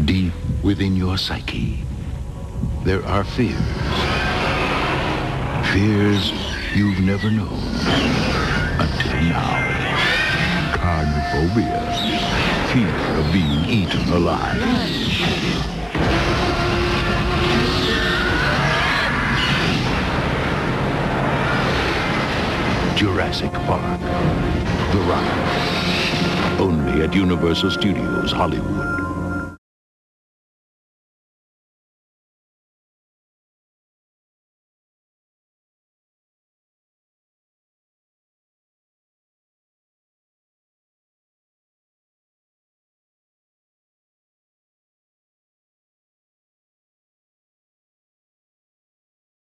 Deep within your psyche, there are fears. Fears you've never known until now. Carnophobia. Fear of being eaten alive. Jurassic Park. The Ride. Only at Universal Studios Hollywood.